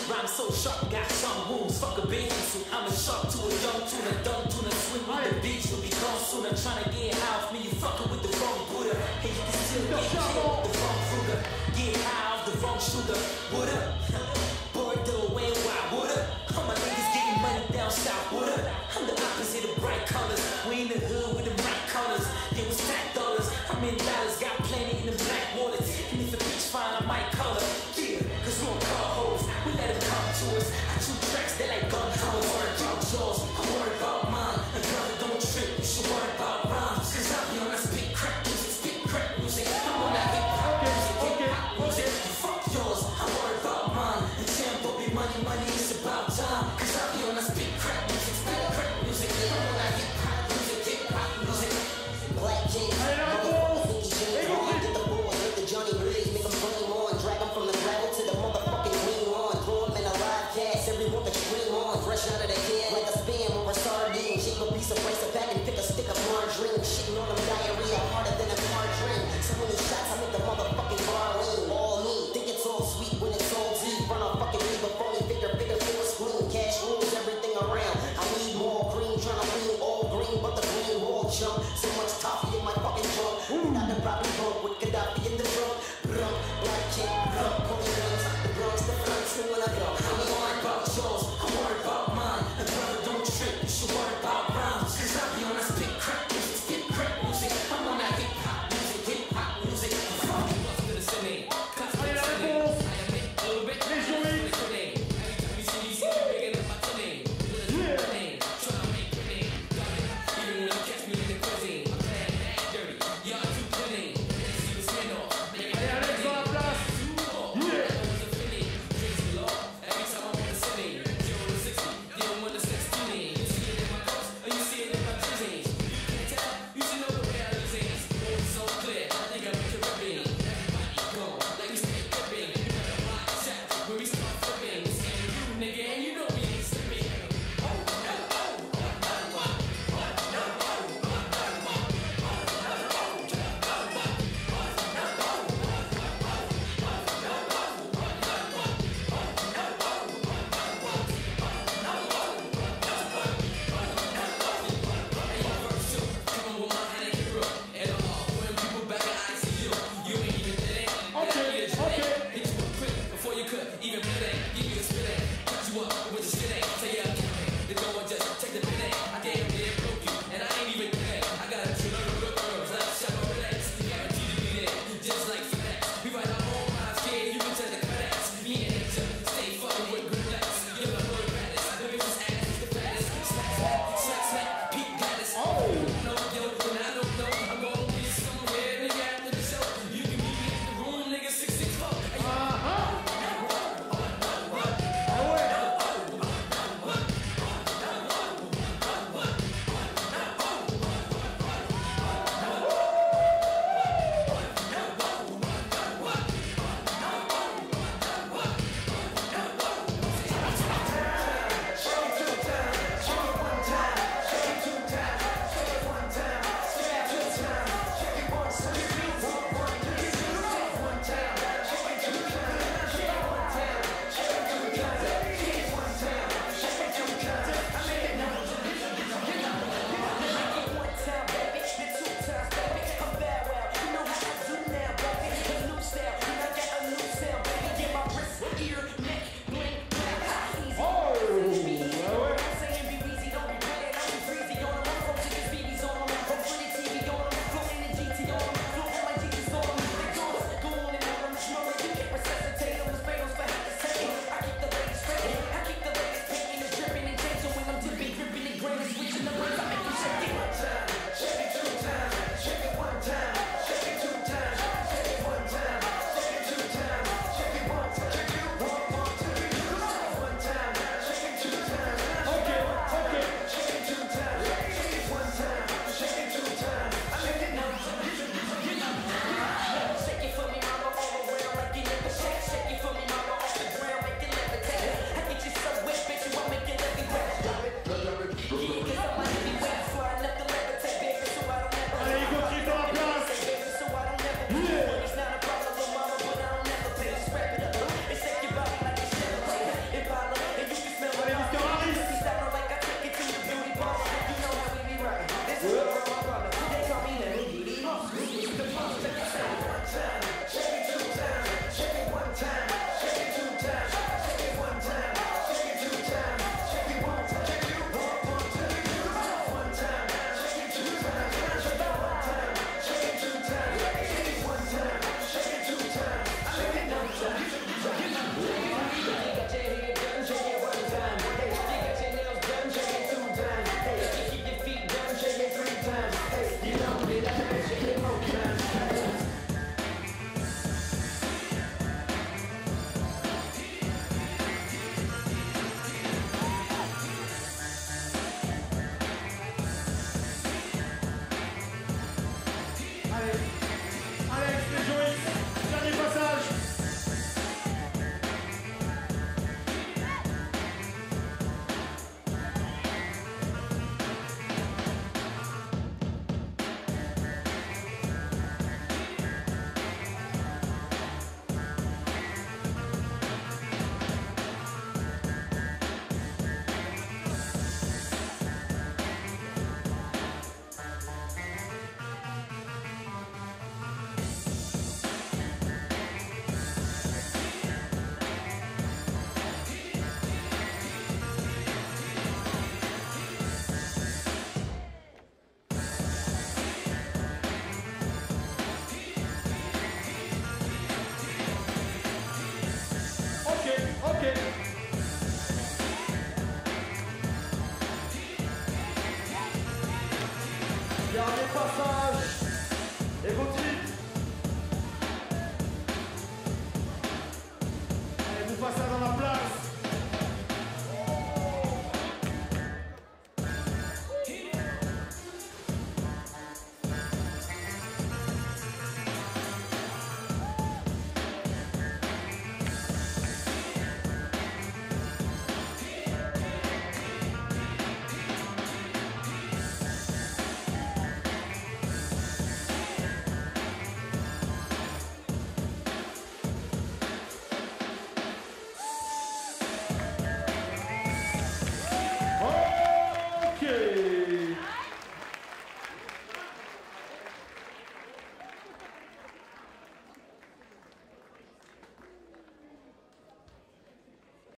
rhyme so sharp, got some wounds. Fuck a bathing suit, I'm a shark to a young tuna, dumb tuna. Swim with the beach, will be gone soon. I'm trying to get high off me, you fucking with the wrong Buddha. And you can still get killed with the wrong Kruger. Get high off the wrong sugar. What up? Bordeaux and why? What up? All my niggas getting money down south. What up? I'm the opposite of bright colors. We in the hood with the right colors. It was fat dollars. I'm in dollars, got plenty in the black wallets. And if a bitch fine, I might color. Yeah, cause we don't call hoes. We let them come to us. I shoot tracks, they like gun hoes.